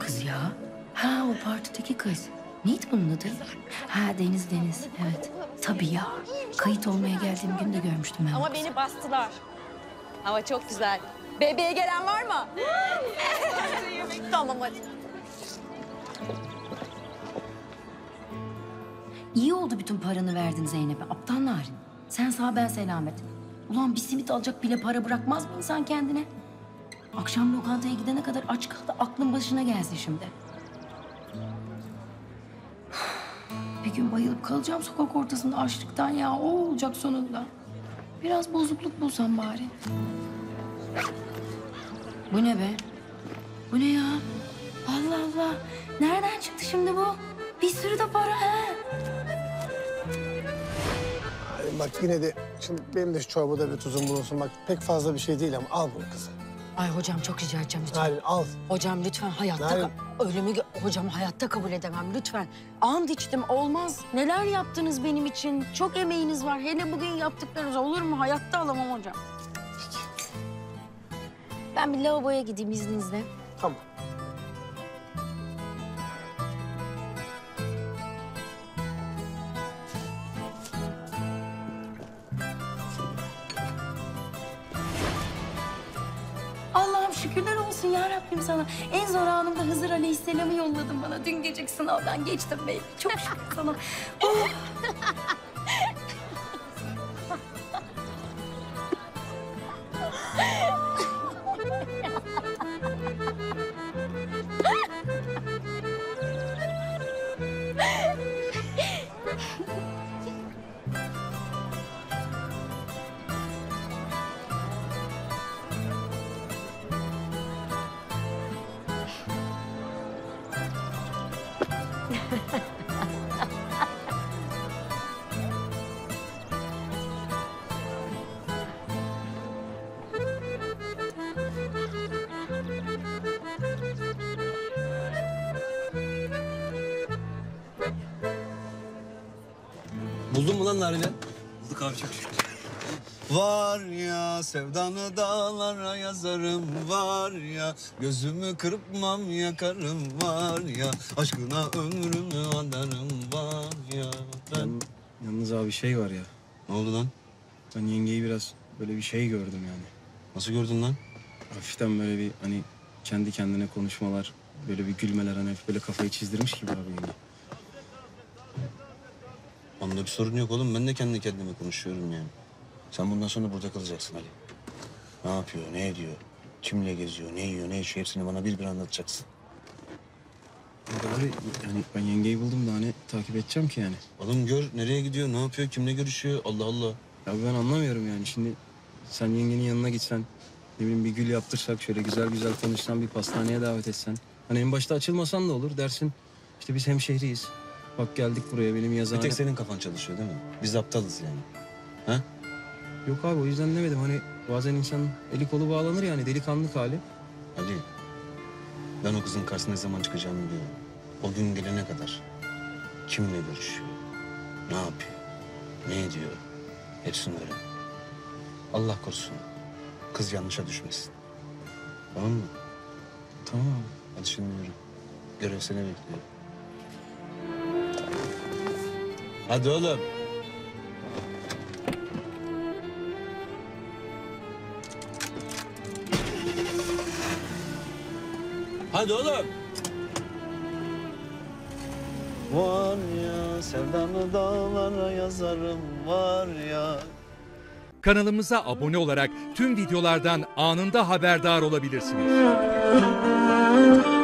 kız ya? Ha, o partideki kız. Neydi bunun adı? Ha, Deniz. Evet. Tabii ya. Kayıt olmaya geldiğim gün de görmüştüm ben. Ama beni bastılar. Hava çok güzel. Bebeğe gelen var mı? Tamam hadi. İyi oldu bütün paranı verdin Zeynep'e. Aptal Narin. Sen sağ ben selamet. Ulan bir simit alacak bile para bırakmaz mı insan kendine? Akşam lokantaya gidene kadar aç kaldı. Aklın başına gelsin şimdi. Bir gün bayılıp kalacağım sokak ortasında açlıktan ya. O olacak sonunda. Biraz bozukluk bulsam bari. Bu ne be? Bu ne ya? Allah Allah. Nereden çıktı şimdi bu? Bir sürü de para he. Ay bak yine de şimdi benim de şu çorbada bir tuzum bulunsun. Bak pek fazla bir şey değil ama al bunu kızım. Ay hocam çok rica edeceğim lütfen. Narin al. Hocam lütfen hayatta Narin. öyle mi? Hocam hayatta kabul edemem lütfen. And içtim olmaz. Neler yaptınız benim için? Çok emeğiniz var. Hele bugün yaptıklarınız olur mu? Hayatta alamam hocam. Ben bir lavaboya gideyim izninizle. Tamam. Allah'ım şükürler olsun ya Rabbim sana. En zor anımda Hızır Aleyhisselam'ı yolladın bana. Dün gece sınavdan geçtim baby. Çok şükür sana. Oh. Buldun mu lan Narin'i? Bulduk abi çok şükür. Var ya sevdanı dağlara yazarım var ya gözümü kırpmam yakarım var ya aşkına ömrümü adarım var ya ben... Yalnız abi şey var ya. Ne oldu lan? Ben yengeyi biraz böyle bir şey gördüm yani. Nasıl gördün lan? Hafiften böyle bir hani kendi kendine konuşmalar, böyle bir gülmeler hani hafif böyle kafayı çizdirmiş gibi abi yenge. Onda bir sorun yok oğlum. Ben de kendi kendime konuşuyorum yani. Sen bundan sonra burada kalacaksın Ali. Ne yapıyor, ne ediyor, kimle geziyor, ne yiyor, ne içiyor hepsini bana bir anlatacaksın. Abi yani ben yengeyi buldum da hani takip edeceğim ki yani. Oğlum gör nereye gidiyor, ne yapıyor, kimle görüşüyor. Allah Allah. Ya ben anlamıyorum yani şimdi sen yengenin yanına gitsen, ne bileyim bir gül yaptırsak şöyle güzel güzel konuşsan bir pastaneye davet etsen. Hani en başta açılmasan da olur dersin. İşte biz hemşehriyiz. Bak geldik buraya benim yazıhane... Bir tek senin kafan çalışıyor değil mi? Biz aptalız yani. Ha? Yok abi o yüzden demedim hani bazen insanın eli kolu bağlanır yani delikanlılık hali. Ali, ben o kızın karşısına ne zaman çıkacağımı biliyorum. O gün gelene kadar kimle görüşüyor, ne yapıyor, ne ediyor hepsini öğren. Allah korusun kız yanlışa düşmesin. Tamam mı? Tamam abi. Hadi şimdi yürü. Görev seni bekliyor. Hadi oğlum. Hadi oğlum. Var ya sevdanı dağlara yazarım var ya. Kanalımıza abone olarak tüm videolardan anında haberdar olabilirsiniz.